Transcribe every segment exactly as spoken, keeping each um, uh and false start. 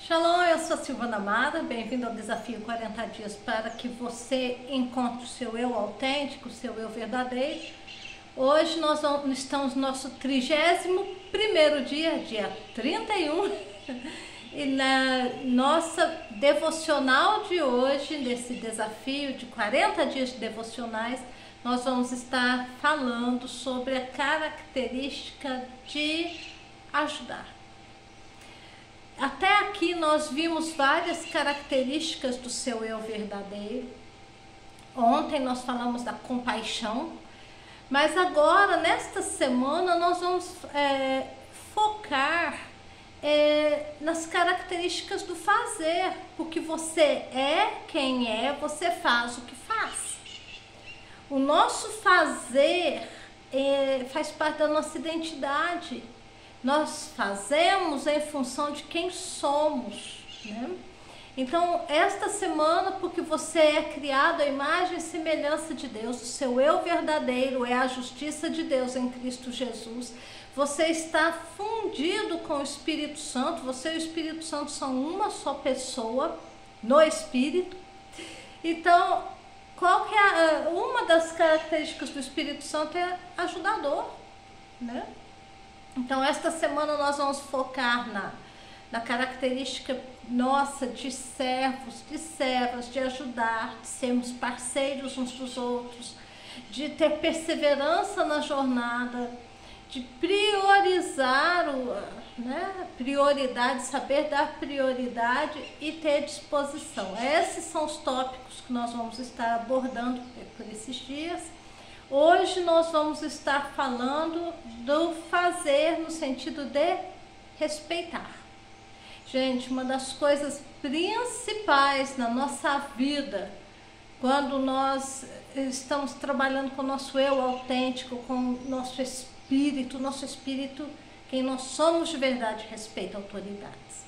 Shalom, eu sou a Silvana Amara, bem-vindo ao Desafio quarenta Dias para que você encontre o seu eu autêntico, o seu eu verdadeiro. Hoje nós vamos, estamos no nosso trigésimo primeiro dia, dia trinta e um, e na nossa devocional de hoje, nesse desafio de quarenta dias de devocionais, nós vamos estar falando sobre a característica de ajudar. Até aqui nós vimos várias características do seu eu verdadeiro. Ontem nós falamos da compaixão, mas agora, nesta semana, nós vamos é, focar é, nas características do fazer. Porque você é quem é, você faz o que faz. O nosso fazer é, faz parte da nossa identidade. Nós fazemos em função de quem somos, né? Então, esta semana, porque você é criado à imagem e semelhança de Deus, o seu eu verdadeiro é a justiça de Deus em Cristo Jesus, você está fundido com o Espírito Santo, você e o Espírito Santo são uma só pessoa no Espírito. Então, qual que é a, uma das características do Espírito Santo é ajudador, né? Então, esta semana nós vamos focar na, na característica nossa de servos, de servas, de ajudar, de sermos parceiros uns dos outros, de ter perseverança na jornada, de priorizar, o, né, prioridade, saber dar prioridade e ter disposição. Esses são os tópicos que nós vamos estar abordando por esses dias. Hoje nós vamos estar falando do fazer no sentido de respeitar. Gente, uma das coisas principais na nossa vida, quando nós estamos trabalhando com o nosso eu autêntico, com o nosso espírito, nosso espírito, quem nós somos de verdade, respeita autoridades.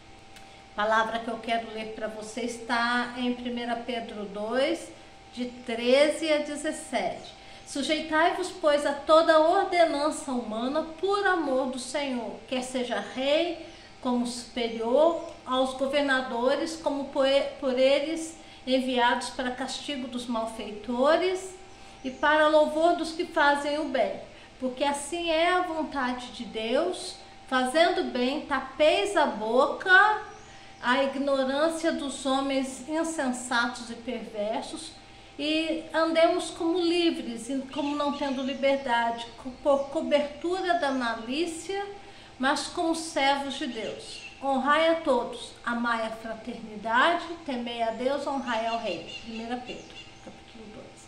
A palavra que eu quero ler para você está em primeira Pedro dois, de treze a dezessete. Sujeitai-vos, pois, a toda ordenança humana por amor do Senhor, quer seja rei como superior aos governadores, como por eles enviados para castigo dos malfeitores e para louvor dos que fazem o bem. Porque assim é a vontade de Deus, fazendo bem, tapeis a boca, a ignorância dos homens insensatos e perversos, e andemos como livres, como não tendo liberdade, por cobertura da malícia, mas como servos de Deus. Honrai a todos, amai a fraternidade, temei a Deus, honrai ao rei. primeira Pedro, capítulo dois.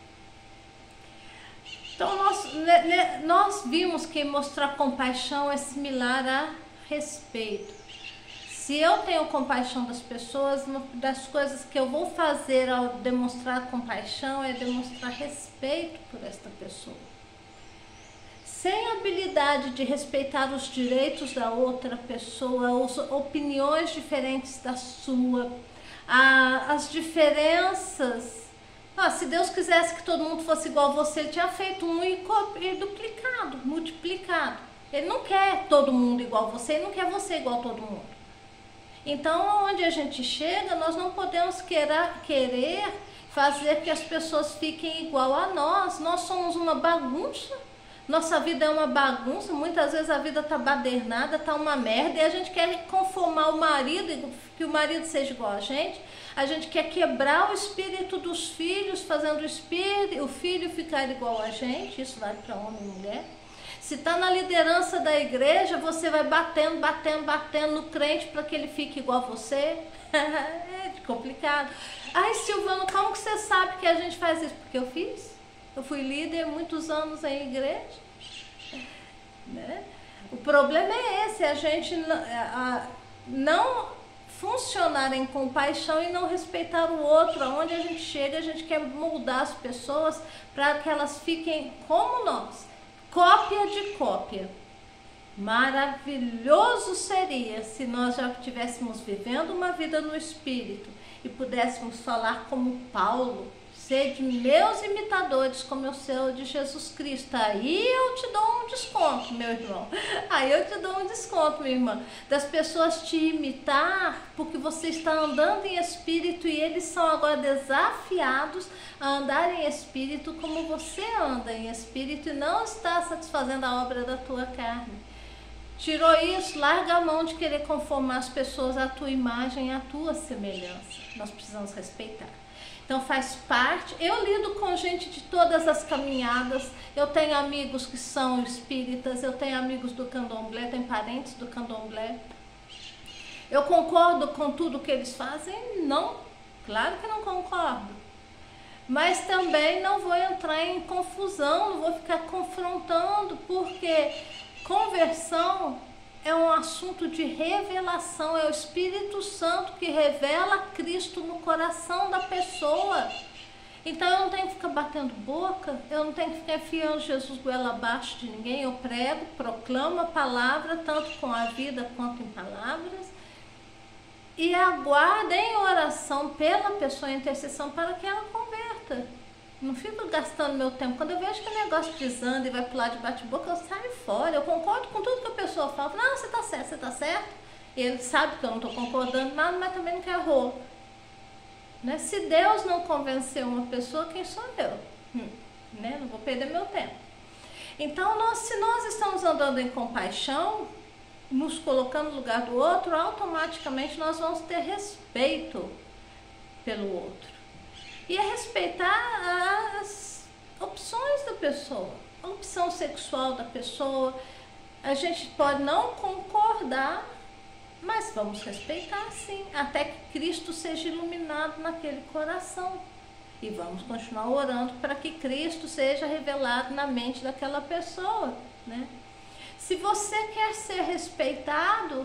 Então, nós, nós vimos que mostrar compaixão é similar a respeito. Se eu tenho compaixão das pessoas, uma das coisas que eu vou fazer ao demonstrar compaixão é demonstrar respeito por esta pessoa. Sem habilidade de respeitar os direitos da outra pessoa, as opiniões diferentes da sua, a, as diferenças. Ah, se Deus quisesse que todo mundo fosse igual a você, Ele tinha feito um e, e duplicado, multiplicado. Ele não quer todo mundo igual a você, Ele não quer você igual a todo mundo. Então, onde a gente chega, nós não podemos querer, querer fazer que as pessoas fiquem igual a nós. Nós somos uma bagunça, nossa vida é uma bagunça, muitas vezes a vida está badernada, está uma merda, e a gente quer conformar o marido, que o marido seja igual a gente, a gente quer quebrar o espírito dos filhos, fazendo o, espírito, o filho ficar igual a gente, isso vale para homem e mulher. Se está na liderança da igreja, você vai batendo, batendo, batendo no crente para que ele fique igual a você. É complicado. Ai, Silvano, como que você sabe que a gente faz isso? Porque eu fiz. Eu fui líder muitos anos em igreja. Né? O problema é esse, a gente a, não funcionar em compaixão e não respeitar o outro. Aonde a gente chega, a gente quer moldar as pessoas para que elas fiquem como nós. Cópia de cópia. Maravilhoso seria se nós já estivéssemos vivendo uma vida no Espírito e pudéssemos falar como Paulo, sede meus imitadores, como eu sou de Jesus Cristo. Aí eu te dou um desconto, meu irmão. Aí eu te dou um desconto, minha irmã. Das pessoas te imitar, porque você está andando em espírito e eles são agora desafiados a andar em espírito como você anda em espírito e não está satisfazendo a obra da tua carne. Tirou isso, larga a mão de querer conformar as pessoas à tua imagem, à tua semelhança. Nós precisamos respeitar. Então faz parte, eu lido com gente de todas as caminhadas, eu tenho amigos que são espíritas, eu tenho amigos do candomblé, tenho parentes do candomblé. Eu concordo com tudo que eles fazem? Não, claro que não concordo. Mas também não vou entrar em confusão, não vou ficar confrontando, porque conversão é um assunto de revelação, é o Espírito Santo que revela Cristo no coração da pessoa. Então eu não tenho que ficar batendo boca, eu não tenho que ficar enfiando Jesus goela abaixo de ninguém. Eu prego, proclamo a palavra, tanto com a vida quanto em palavras, e aguardo em oração pela pessoa, em intercessão, para que ela converta. Não fico gastando meu tempo. Quando eu vejo que o negócio desanda e vai pro lado de bate-boca, eu saio fora. Eu concordo com tudo que a pessoa fala. Não, você tá certo, você tá certo. E ele sabe que eu não tô concordando nada, mas também não quer errou. Né? Se Deus não convenceu uma pessoa, quem sou eu? Hum, né? Não vou perder meu tempo. Então, nós, se nós estamos andando em compaixão, nos colocando no lugar do outro, automaticamente nós vamos ter respeito pelo outro. E é respeitar as opções da pessoa, a opção sexual da pessoa. A gente pode não concordar, mas vamos respeitar sim, até que Cristo seja iluminado naquele coração. E vamos continuar orando para que Cristo seja revelado na mente daquela pessoa, né? Se você quer ser respeitado,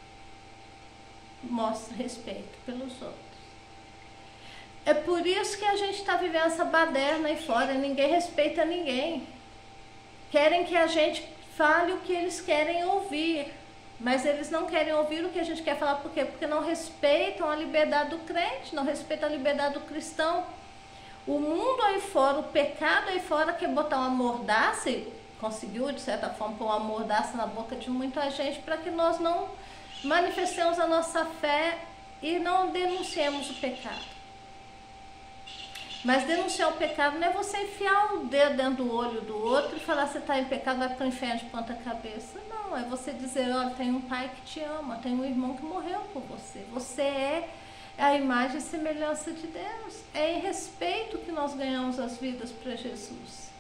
mostre respeito pelos outros. É por isso que a gente está vivendo essa baderna aí fora, ninguém respeita ninguém. Querem que a gente fale o que eles querem ouvir, mas eles não querem ouvir o que a gente quer falar. Por quê? Porque não respeitam a liberdade do crente, não respeitam a liberdade do cristão. O mundo aí fora, o pecado aí fora quer botar uma mordaça, e conseguiu de certa forma pôr uma mordaça na boca de muita gente para que nós não manifestemos a nossa fé e não denunciemos o pecado. Mas denunciar o pecado não é você enfiar o dedo dentro do olho do outro e falar: você está em pecado, vai para o inferno de ponta cabeça. Não, é você dizer: olha, tem um pai que te ama, tem um irmão que morreu por você. Você é a imagem e semelhança de Deus. É em respeito que nós ganhamos as vidas para Jesus.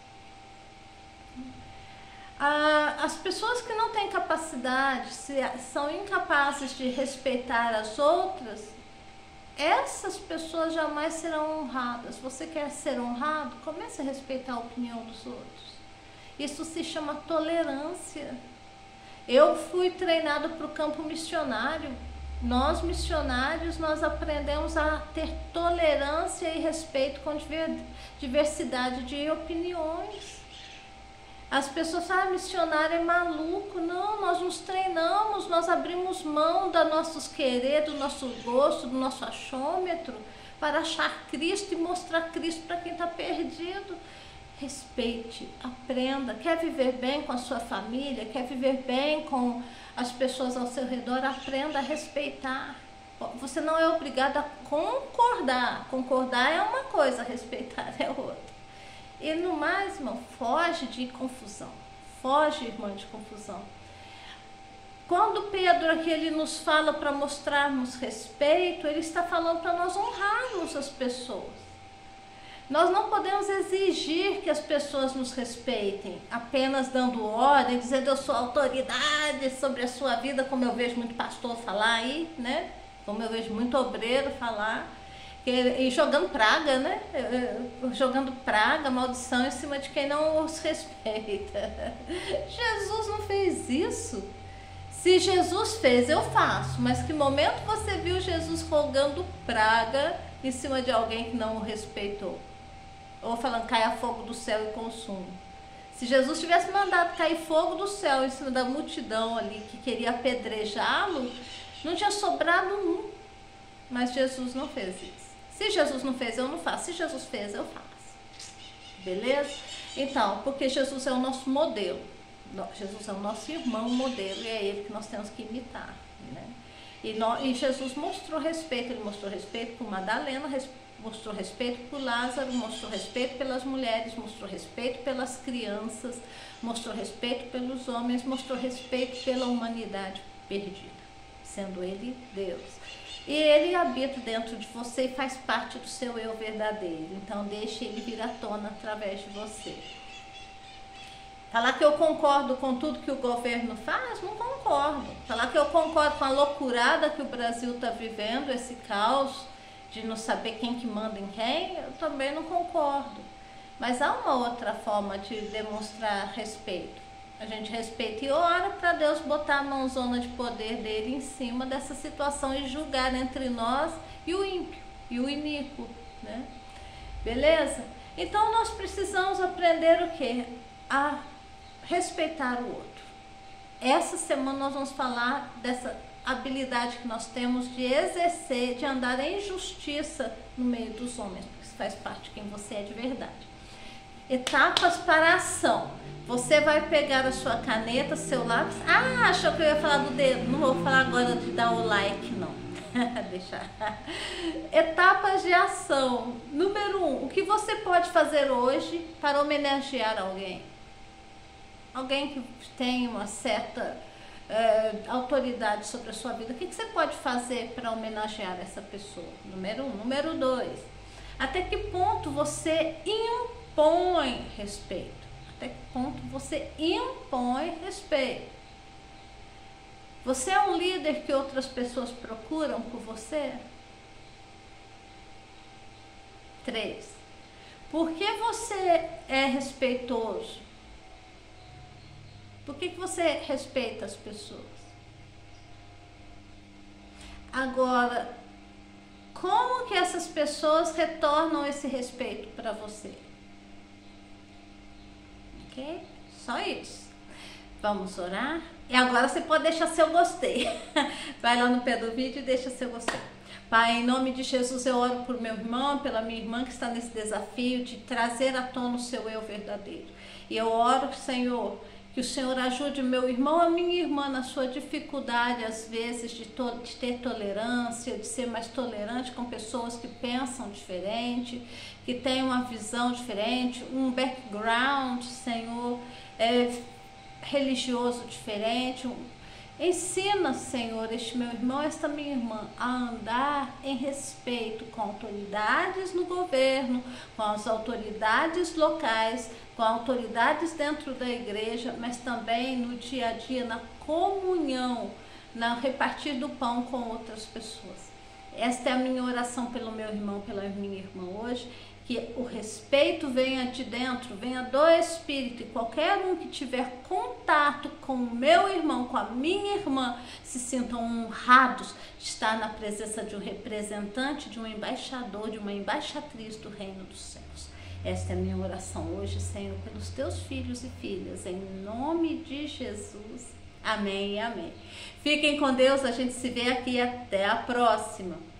Ah, as pessoas que não têm capacidade, se são incapazes de respeitar as outras, essas pessoas jamais serão honradas. Você quer ser honrado? Comece a respeitar a opinião dos outros. Isso se chama tolerância. Eu fui treinada para o campo missionário. Nós, missionários, nós aprendemos a ter tolerância e respeito com diversidade de opiniões. As pessoas falam: ah, missionário é maluco. Não, nós nos treinamos, nós abrimos mão do nosso querer, do nosso gosto, do nosso achômetro, para achar Cristo e mostrar Cristo para quem está perdido. Respeite, aprenda. Quer viver bem com a sua família, quer viver bem com as pessoas ao seu redor, aprenda a respeitar. Você não é obrigado a concordar. Concordar é uma coisa, respeitar é outra. E no mais, irmão, foge de confusão. Foge, irmã, de confusão. Quando Pedro aqui ele nos fala para mostrarmos respeito, ele está falando para nós honrarmos as pessoas. Nós não podemos exigir que as pessoas nos respeitem, apenas dando ordem, dizendo: eu sou autoridade sobre a sua vida, como eu vejo muito pastor falar aí, né? Como eu vejo muito obreiro falar. E jogando praga, né? Jogando praga, maldição em cima de quem não os respeita. Jesus não fez isso. Se Jesus fez, eu faço. Mas que momento você viu Jesus rogando praga em cima de alguém que não o respeitou? Ou falando: caia fogo do céu e consumo. Se Jesus tivesse mandado cair fogo do céu em cima da multidão ali que queria apedrejá-lo, não tinha sobrado um. Mas Jesus não fez isso. Se Jesus não fez, eu não faço. Se Jesus fez, eu faço. Beleza? Então, porque Jesus é o nosso modelo. Jesus é o nosso irmão modelo e é ele que nós temos que imitar, né? E, nós, e Jesus mostrou respeito, ele mostrou respeito por Madalena, res, mostrou respeito por Lázaro, mostrou respeito pelas mulheres, mostrou respeito pelas crianças, mostrou respeito pelos homens, mostrou respeito pela humanidade perdida, sendo ele Deus. E ele habita dentro de você e faz parte do seu eu verdadeiro, então deixe ele vir à tona através de você. Falar que eu concordo com tudo que o governo faz, não concordo. Falar que eu concordo com a loucurada que o Brasil está vivendo, esse caos de não saber quem que manda em quem, eu também não concordo. Mas há uma outra forma de demonstrar respeito. A gente respeita e ora para Deus botar a mãozona de poder dele em cima dessa situação e julgar entre nós e o ímpio, e o iníquo, né? Beleza? Então nós precisamos aprender o quê? A respeitar o outro. Essa semana nós vamos falar dessa habilidade que nós temos de exercer, de andar em justiça no meio dos homens, porque isso faz parte de quem você é de verdade. Etapas para a ação. Você vai pegar a sua caneta, seu lápis. Ah, achou que eu ia falar do dedo. Não vou falar agora de dar o like, não. Deixa. Etapas de ação. Número um, o que você pode fazer hoje para homenagear alguém? Alguém que tem uma certa é, autoridade sobre a sua vida. O que, que você pode fazer para homenagear essa pessoa? Número um. Número dois, até que ponto você impõe respeito? Até que ponto você impõe respeito? Você é um líder que outras pessoas procuram por você? Três, por que você é respeitoso? Por que, que você respeita as pessoas? Agora, como que essas pessoas retornam esse respeito para você? Ok? Só isso. Vamos orar? E agora você pode deixar seu gostei. Vai lá no pé do vídeo e deixa seu gostei. Pai, em nome de Jesus, eu oro por meu irmão, pela minha irmã que está nesse desafio de trazer à tona o seu eu verdadeiro. E eu oro, Senhor, que o Senhor ajude meu irmão, a minha irmã, na sua dificuldade, às vezes, de, to de ter tolerância, de ser mais tolerante com pessoas que pensam diferente, que têm uma visão diferente, um background, Senhor, é, religioso diferente. Um... Ensina, Senhor, este meu irmão, esta minha irmã, a andar em respeito com autoridades no governo, com as autoridades locais, com autoridades dentro da igreja, mas também no dia a dia, na comunhão, na repartir do pão com outras pessoas. Esta é a minha oração pelo meu irmão, pela minha irmã hoje, que o respeito venha de dentro, venha do Espírito, e qualquer um que tiver contato com o meu irmão, com a minha irmã, se sintam honrados de estar na presença de um representante, de um embaixador, de uma embaixatriz do reino dos céus. Esta é a minha oração hoje, Senhor, pelos teus filhos e filhas, em nome de Jesus. Amém e amém. Fiquem com Deus, a gente se vê aqui, até a próxima.